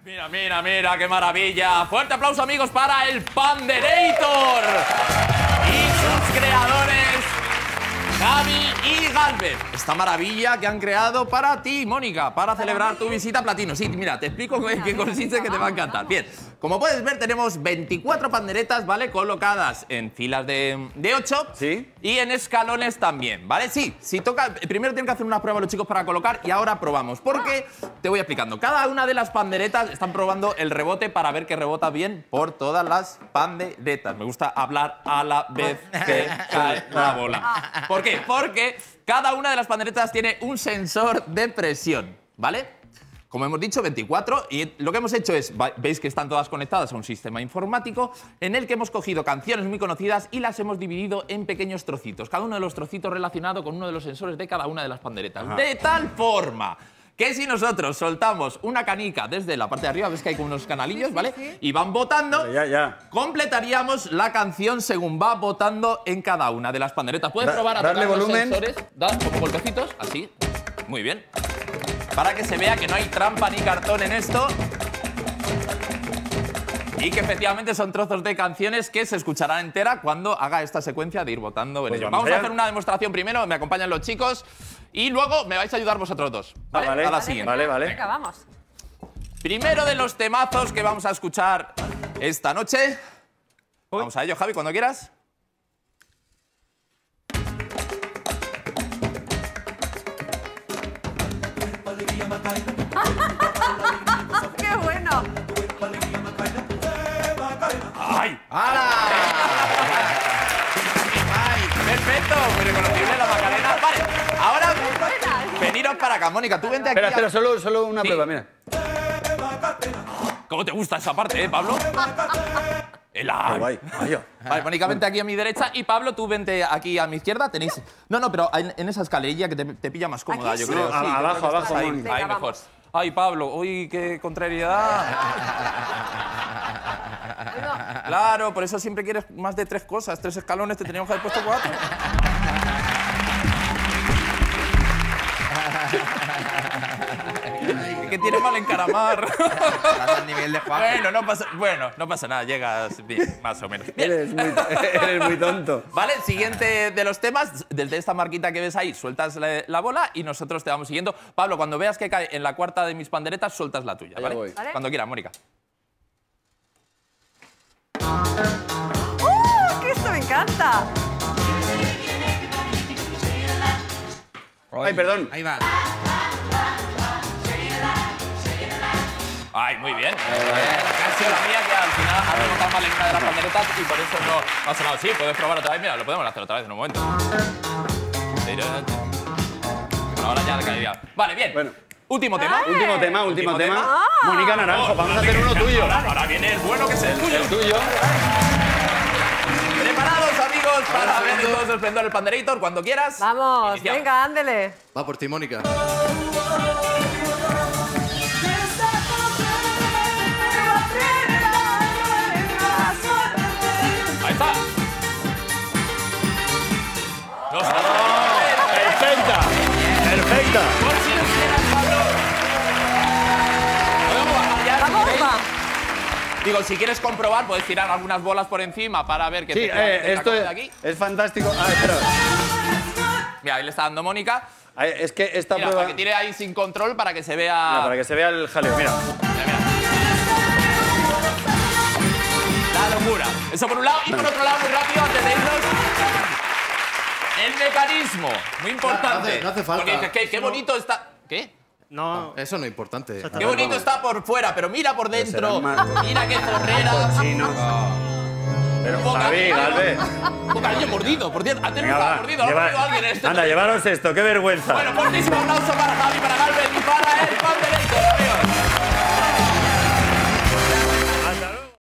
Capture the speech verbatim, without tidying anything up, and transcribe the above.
Mira, mira, mira, qué maravilla. Fuerte aplauso, amigos, para el Panderator y sus creadores, Javi y Galvez. Esta maravilla que han creado para ti, Mónica, para celebrar tu visita a Platino. Sí, mira, te explico en qué consiste, que te va a encantar. Bien, como puedes ver, tenemos veinticuatro panderetas, ¿vale? Colocadas en filas de, de ocho. Sí. Y en escalones también, ¿vale? Sí, si toca... Primero tienen que hacer unas pruebas los chicos para colocar y ahora probamos. Porque te voy explicando. Cada una de las panderetas están probando el rebote para ver que rebota bien por todas las panderetas. Me gusta hablar a la vez que cae la bola. ¿Por qué? Porque cada una de las panderetas tiene un sensor de presión, ¿vale? Como hemos dicho, veinticuatro, y lo que hemos hecho es, veis que están todas conectadas a un sistema informático en el que hemos cogido canciones muy conocidas y las hemos dividido en pequeños trocitos, cada uno de los trocitos relacionado con uno de los sensores de cada una de las panderetas. Ajá. De tal forma que si nosotros soltamos una canica desde la parte de arriba, ves que hay como unos canalillos, sí, sí, ¿vale? Sí. Y van botando, ya, ya. completaríamos la canción según va botando en cada una de las panderetas. Puedes da, probar a darle tocar volumen. Los sensores, da como golpecitos, así, muy bien. Para que se vea que no hay trampa ni cartón en esto. Y que efectivamente son trozos de canciones que se escucharán entera cuando haga esta secuencia de ir votando en pues ello. Vamos, vamos a hacer una demostración primero, me acompañan los chicos. Y luego me vais a ayudar vosotros dos. ¿Vale? Ah, vale. A la Vale, siguiente. Vale, vale. Venga, vamos. Primero de los temazos que vamos a escuchar esta noche. Uy. Vamos a ello, Javi, cuando quieras. ¡Qué bueno! ¡Ay! ¡Hala! ¡Perfecto! Muy reconocible la Macarena. Vale, ahora veniros para acá. Mónica, tú vente aquí. Espera, espera, a... solo, solo una sí. prueba, mira. ¿Cómo te gusta esa parte, eh, Pablo? El ay. Guay. Ay, vale, Mónica, vente aquí a mi derecha y Pablo, tú vente aquí a mi izquierda. Tenéis... No, no, pero en, en esa escalerilla que te, te pilla más cómoda, ¿Aquí yo sí? creo. Ah, sí, abajo, creo abajo. Ahí, Venga, ahí mejor. vamos. Ay, Pablo, uy, qué contrariedad. Claro, por eso siempre quieres más de tres cosas. Tres escalones, te teníamos que haber puesto cuatro. Que tienes mal encaramar. Estás al nivel de Juan. Bueno, no pasa, bueno, no pasa nada, llegas bien, más o menos. Bien. Eres muy, eres muy tonto. Vale, siguiente de los temas, desde esta marquita que ves ahí, sueltas la, la bola y nosotros te vamos siguiendo. Pablo, cuando veas que cae en la cuarta de mis panderetas, sueltas la tuya, ¿vale? Voy. ¿Vale? Cuando quieras, Mónica. ¡Uh! ¡Que esto me encanta! Ay, perdón. Ahí va. Ay, muy bien. Ha sido la mía que al final ha rebotado mal en una de las panderetas y por eso no, no ha sonado. Sí, puedes probar otra vez. Mira, lo podemos hacer otra vez en un momento. Bueno, ahora ya caería. Vale, bien. Bueno. Último tema. Último tema, último, Último tema. tema. Ah. Mónica Naranjo, Oh, vamos a hacer uno tuyo. Ahora, ahora viene el bueno, que es el tuyo. El tuyo. ¿Preparados, amigos, para ver en todo su esplendor el Panderator? Cuando quieras. Vamos, iniciamos. venga, ándele. Va por ti, Mónica. Ahí está. No está. Perfecta. Perfecta. Por si no quieras, Pablo. Podemos bajar ya. ¡Vamos, ¿veis? va! Digo, si quieres comprobar, puedes tirar algunas bolas por encima para ver que Sí, efectivamente eh, la esto coge es, de aquí. es fantástico. Ah, espera. Mira, ahí le está dando Mónica. Ay, es que esta Mira, prueba... para que tire ahí sin control para que se vea. Mira, para que se vea el jaleo, mira. Mira, mira. La locura. Eso por un lado. Y por otro lado, muy rápido, antes de irnos. El mecanismo. Muy importante. No hace- no hace falta. Porque dices, ¿qué, qué bonito está. ¿Qué? No, Eso no es importante. Qué bonito está por fuera, pero mira por dentro. será más- Mira qué zorrera. Chino. Pero Poca- Javi, Galvez. Un cariño mordido, por cierto. Antes no Venga, estaba va. mordido, ahora Lleva- ha mordido alguien en este. Anda, llevaros esto, qué vergüenza. Bueno, fuertísimo aplauso para Javi, para Galvez y para el Panderator, amigos.